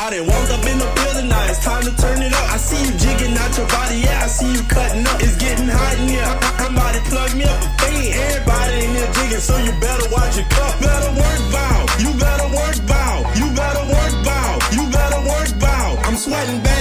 done walked up in the building, now it's time to turn it up. I see you jigging out your body, yeah, I see you cutting up. It's getting hot in here, somebody plug me up a fade. Everybody in here jigging, so you better watch your cup. Better work bow, you better work bow, you better work bow, you better work bow. I'm sweating bad.